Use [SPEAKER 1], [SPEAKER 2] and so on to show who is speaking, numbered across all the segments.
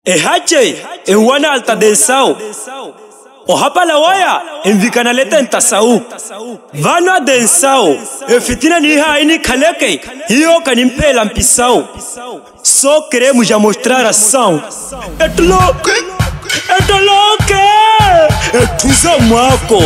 [SPEAKER 1] Ehache, ewana alta densao. O hapa la waya, envikana leta entasau. Vano densao, fitina ni haini kaleke, hiyo kanimpela mpisao. So queremos já mostrar ação. Etloke, etuza mwako.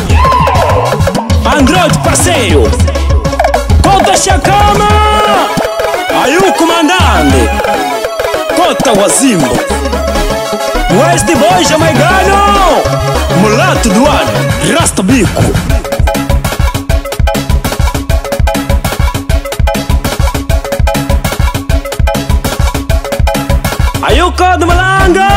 [SPEAKER 1] Android parceiro, conta chacama. Aí o comandante, conta wazimbo. West boy jamaicano, mulato do ano, rasta bico. Aí o Código Malanga.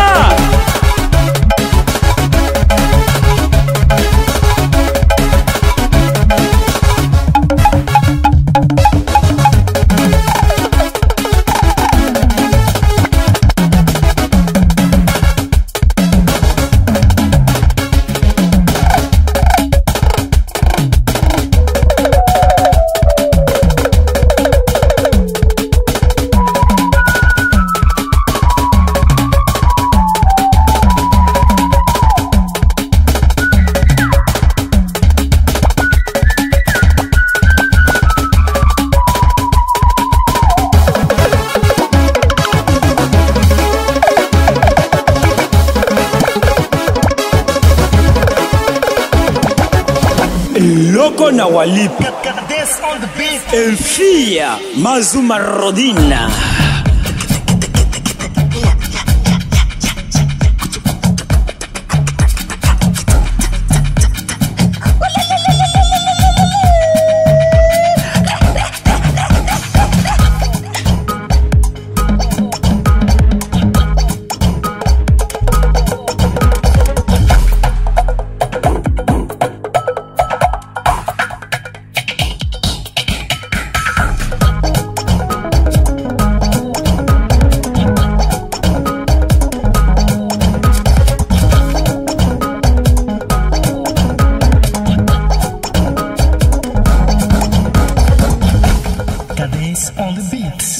[SPEAKER 1] Loco na walipi Enfia Mazuma Rodina.
[SPEAKER 2] On the beats.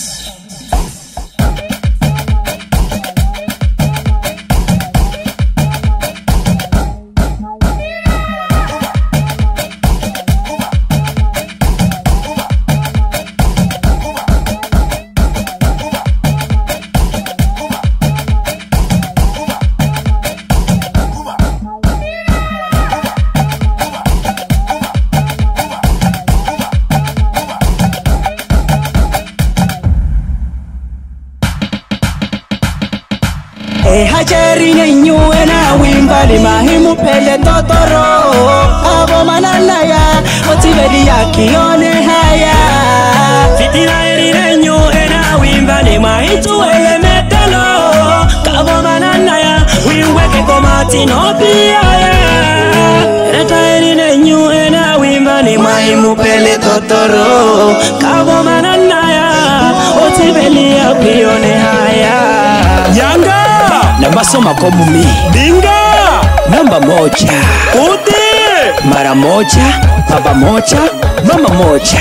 [SPEAKER 3] Hajeri nyenyu ena wimbali mahimu pele totoro. Abo manana ya otibeli ya kione haya.
[SPEAKER 1] Fitina eri nenyu ena wimbali mahitu ele metelo. Kabo manana ya wiweke komati no piaya. Reta eri nenyu ena wimbali mahimu pele totoro. Kabo manana ya otibeli ya kione haya. Yanga namba soma komu mi Dinga namba moja Uti mara moja baba moja mama moja.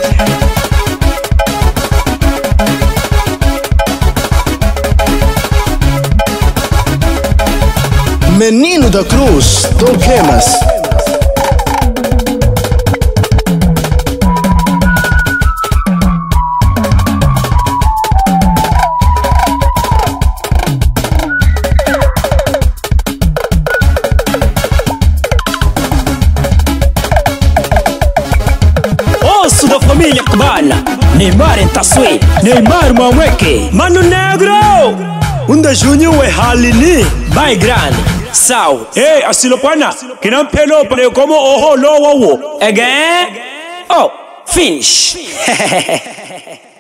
[SPEAKER 2] Menino da Cruz, Tom Kemas.
[SPEAKER 1] Da família cubana, Neymar em Tassuí, Neymar Mamweke, Mano Negro, Unda Junior e Halini, Bai Grande, Sao, Ei, Asilopana, que não pelou para eu como oh no again, oh, finish.